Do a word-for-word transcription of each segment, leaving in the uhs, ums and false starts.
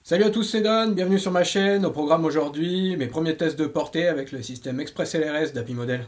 Salut à tous, c'est Don, bienvenue sur ma chaîne. Au programme aujourd'hui, mes premiers tests de portée avec le système Express L R S d'Happy Model.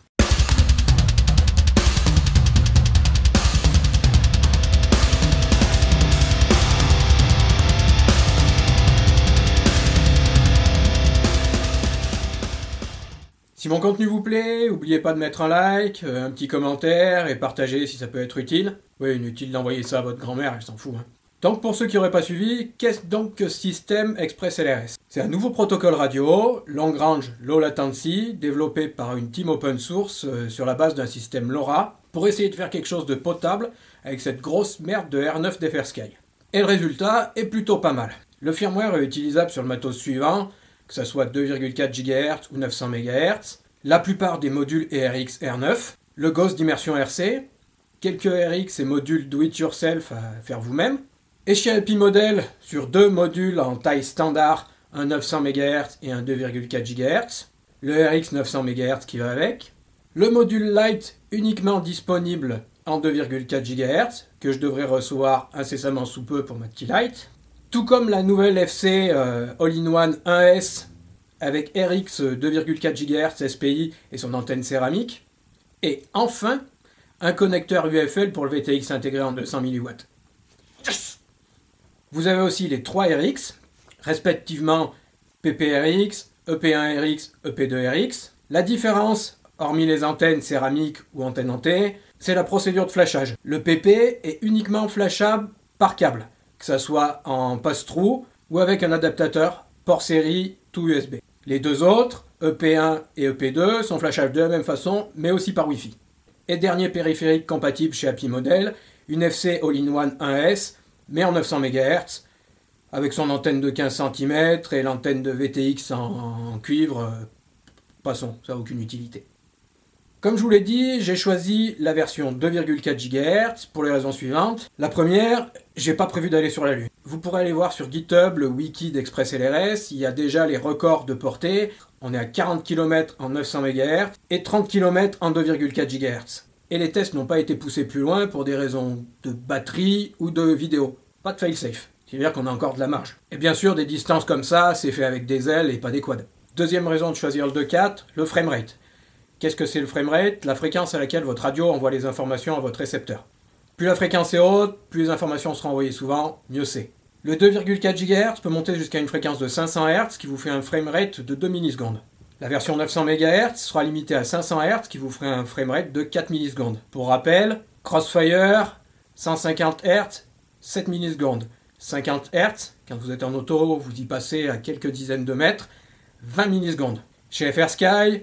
Si mon contenu vous plaît, n'oubliez pas de mettre un like, un petit commentaire et partager si ça peut être utile. Oui, inutile d'envoyer ça à votre grand-mère, elle s'en fout. Hein. Donc pour ceux qui n'auraient pas suivi, qu'est-ce donc que Système Express L R S? C'est un nouveau protocole radio, long range, low latency, développé par une team open source euh, sur la base d'un système LoRa, pour essayer de faire quelque chose de potable avec cette grosse merde de R neuf d'FairSky. Et le résultat est plutôt pas mal. Le firmware est utilisable sur le matos suivant, que ce soit deux virgule quatre gigahertz ou neuf cents mégahertz, la plupart des modules E R X R neuf, le Ghost d'immersion R C, quelques R X et modules do-it-yourself à faire vous-même, et chez Happy Model, sur deux modules en taille standard, un neuf cents mégahertz et un deux virgule quatre gigahertz, le R X neuf cents mégahertz qui va avec, le module Lite uniquement disponible en deux virgule quatre gigahertz, que je devrais recevoir incessamment sous peu pour ma petit Lite, tout comme la nouvelle F C euh, All-in-One un S avec R X deux virgule quatre gigahertz S P I et son antenne céramique, et enfin, un connecteur U F L pour le V T X intégré en deux cents milliwatts. Yes! Vous avez aussi les trois R X, respectivement P P R X, E P un R X, E P deux R X. La différence, hormis les antennes céramiques ou antennes en T, c'est la procédure de flashage. Le P P est uniquement flashable par câble, que ce soit en pass-through ou avec un adaptateur port série tout U S B. Les deux autres, E P un et E P deux, sont flashables de la même façon, mais aussi par Wi-Fi. Et dernier périphérique compatible chez Happy Model, une F C All-in-One un S, mais en neuf cents mégahertz, avec son antenne de quinze centimètres et l'antenne de V T X en, en cuivre. Euh, passons, ça n'a aucune utilité. Comme je vous l'ai dit, j'ai choisi la version deux virgule quatre gigahertz pour les raisons suivantes. La première, j'ai pas prévu d'aller sur la Lune. Vous pourrez aller voir sur GitHub le wiki d'Express L R S, il y a déjà les records de portée. On est à quarante kilomètres en neuf cents mégahertz et trente kilomètres en deux virgule quatre gigahertz. Et les tests n'ont pas été poussés plus loin pour des raisons de batterie ou de vidéo. Pas de failsafe, c'est-à-dire qu'on a encore de la marge. Et bien sûr, des distances comme ça, c'est fait avec des ailes et pas des quads. Deuxième raison de choisir le deux quatre, le framerate. Qu'est-ce que c'est le framerate? La fréquence à laquelle votre radio envoie les informations à votre récepteur. Plus la fréquence est haute, plus les informations seront envoyées souvent, mieux c'est. Le deux virgule quatre gigahertz peut monter jusqu'à une fréquence de cinq cents hertz qui vous fait un framerate de deux millisecondes. La version neuf cents mégahertz sera limitée à cinq cents hertz qui vous ferait un framerate de quatre millisecondes. Pour rappel, Crossfire, cent cinquante hertz, sept millisecondes. cinquante hertz, quand vous êtes en auto, vous y passez à quelques dizaines de mètres, vingt millisecondes. Chez FairSky,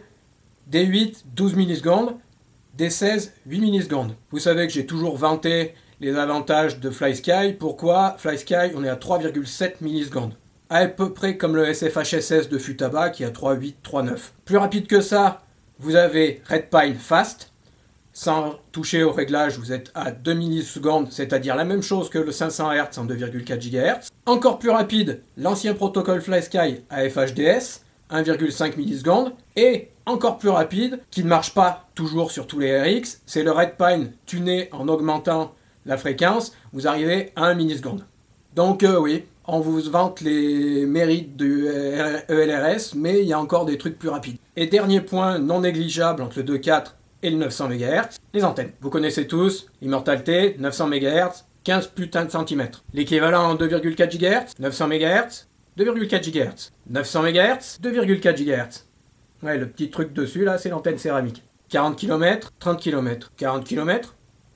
D huit, douze millisecondes, D seize, huit millisecondes. Vous savez que j'ai toujours vanté les avantages de FlySky. Pourquoi? FlySky, on est à trois virgule sept millisecondes. À peu près comme le S F H S S de Futaba qui est à trois virgule huit, trois virgule neuf. Plus rapide que ça, vous avez Redpine Fast. Sans toucher au réglage, vous êtes à deux millisecondes, c'est-à-dire la même chose que le cinq cents hertz en deux virgule quatre gigahertz. Encore plus rapide, l'ancien protocole FlySky à F H D S, un virgule cinq millisecondes. Et encore plus rapide, qui ne marche pas toujours sur tous les R X, c'est le Redpine tuné en augmentant la fréquence, vous arrivez à un milliseconde. Donc euh, oui, on vous vante les mérites du E L R S, mais il y a encore des trucs plus rapides. Et dernier point non négligeable entre le deux quatre et le neuf cents mégahertz, les antennes. Vous connaissez tous, Immortal-T, neuf cents mégahertz, quinze putains de centimètres. L'équivalent en deux virgule quatre gigahertz, neuf cents mégahertz, deux virgule quatre gigahertz. neuf cents mégahertz, deux virgule quatre gigahertz. Ouais, le petit truc dessus là, c'est l'antenne céramique. quarante kilomètres, trente kilomètres. quarante kilomètres,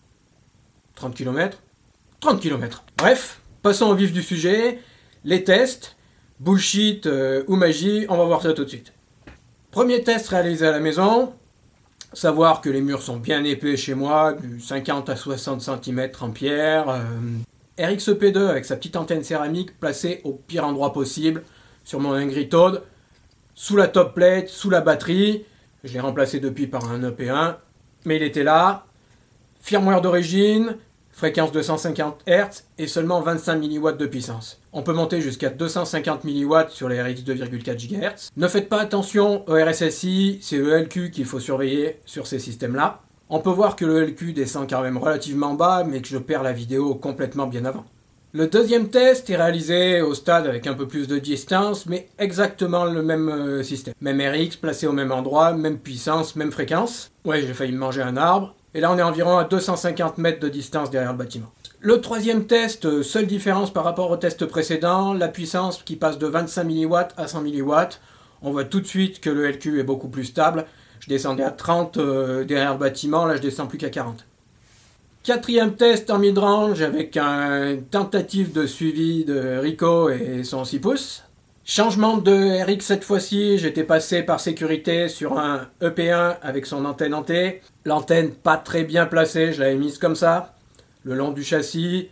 trente kilomètres, trente kilomètres. Bref, passons au vif du sujet. Les tests, bullshit euh, ou magie, on va voir ça tout de suite. Premier test réalisé à la maison. Savoir que les murs sont bien épais chez moi, du cinquante à soixante centimètres en pierre. Euh, R X E P deux avec sa petite antenne céramique placée au pire endroit possible sur mon Angry Toad. Sous la top plate, sous la batterie. Je l'ai remplacé depuis par un E P un, mais il était là. Firmware d'origine, fréquence deux cent cinquante hertz et seulement vingt-cinq milliwatts de puissance. On peut monter jusqu'à deux cent cinquante milliwatts sur les R X deux virgule quatre gigahertz. Ne faites pas attention au R S S I, c'est le L Q qu'il faut surveiller sur ces systèmes-là. On peut voir que le L Q descend quand même relativement bas, mais que je perds la vidéo complètement bien avant. Le deuxième test est réalisé au stade avec un peu plus de distance, mais exactement le même euh, système. Même R X, placé au même endroit, même puissance, même fréquence. Ouais, j'ai failli me manger un arbre. Et là, on est environ à deux cent cinquante mètres de distance derrière le bâtiment. Le troisième test, seule différence par rapport au test précédent, la puissance qui passe de vingt-cinq milliwatts à cent milliwatts. On voit tout de suite que le L Q est beaucoup plus stable. Je descendais à trente euh, derrière le bâtiment, là je descends plus qu'à quarante. Quatrième test en mid-range avec une tentative de suivi de Rico et son six pouces. Changement de R X cette fois-ci, j'étais passé par sécurité sur un E P un avec son antenne en T. L'antenne pas très bien placée, je l'avais mise comme ça, le long du châssis.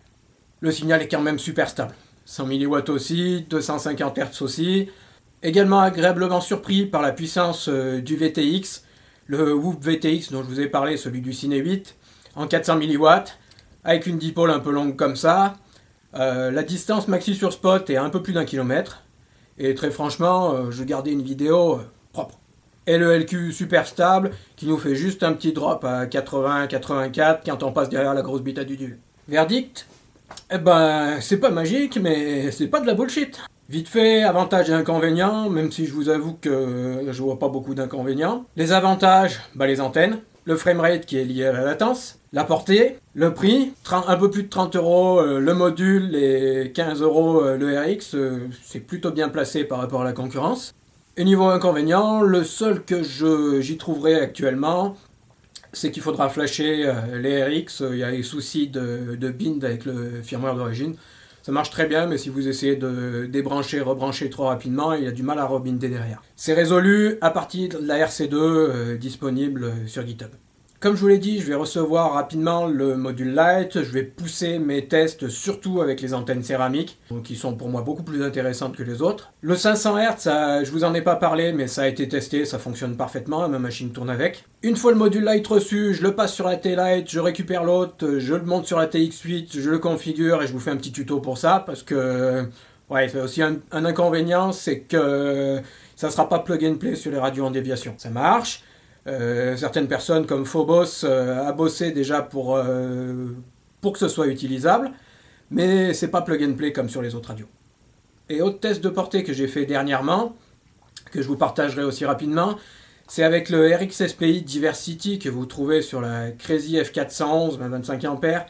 Le signal est quand même super stable. cent milliwatts aussi, deux cent cinquante hertz aussi. Également agréablement surpris par la puissance du V T X, le Whoop V T X dont je vous ai parlé, celui du Cine huit. En quatre cents milliwatts, avec une dipole un peu longue comme ça. Euh, la distance maxi sur spot est un peu plus d'un kilomètre. Et très franchement, euh, je gardais une vidéo euh, propre. Et le L Q super stable, qui nous fait juste un petit drop à quatre-vingts quatre-vingt-quatre quand on passe derrière la grosse bite à Dudu. Verdict? Eh ben, c'est pas magique, mais c'est pas de la bullshit. Vite fait, avantages et inconvénients, même si je vous avoue que je vois pas beaucoup d'inconvénients. Les avantages, bah les antennes. Le framerate qui est lié à la latence, la portée, le prix, un peu plus de trente euros euh, le module et quinze euros euh, le R X, euh, c'est plutôt bien placé par rapport à la concurrence. Et niveau inconvénient, le seul que je, j'y trouverai actuellement, c'est qu'il faudra flasher euh, les R X, il y a des soucis de, de bind avec le firmware d'origine. Ça marche très bien, mais si vous essayez de débrancher, rebrancher trop rapidement, il y a du mal à rebinder derrière. C'est résolu à partir de la R C deux euh, disponible sur GitHub. Comme je vous l'ai dit, je vais recevoir rapidement le module Lite. Je vais pousser mes tests surtout avec les antennes céramiques, qui sont pour moi beaucoup plus intéressantes que les autres. Le cinq cents hertz, ça, je vous en ai pas parlé, mais ça a été testé, ça fonctionne parfaitement, ma machine tourne avec. Une fois le module Lite reçu, je le passe sur la T-Lite, je récupère l'autre, je le monte sur la T X huit, je le configure et je vous fais un petit tuto pour ça, parce que ouais, c'est aussi un, un inconvénient, c'est que ça ne sera pas plug and play sur les radios en déviation. Ça marche. Euh, certaines personnes comme Phobos euh, a bossé déjà pour, euh, pour que ce soit utilisable, mais c'est pas plug and play comme sur les autres radios. Et autre test de portée que j'ai fait dernièrement, que je vous partagerai aussi rapidement, c'est avec le R X S P I Diversity que vous trouvez sur la Crazy F quatre cent onze vingt-cinq ampères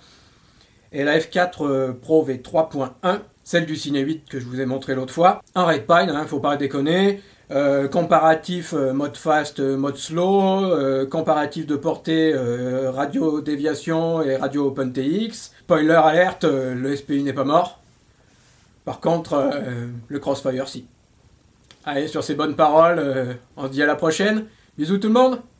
et la F quatre Pro V trois point un, celle du Cine huit que je vous ai montré l'autre fois, en Redpine, hein, faut pas déconner. Euh, comparatif euh, mode fast, euh, mode slow, euh, comparatif de portée euh, radio déviation et radio OpenTX. Spoiler alerte, euh, le S P I n'est pas mort. Par contre, euh, le Crossfire si. Allez, sur ces bonnes paroles, euh, on se dit à la prochaine. Bisous tout le monde!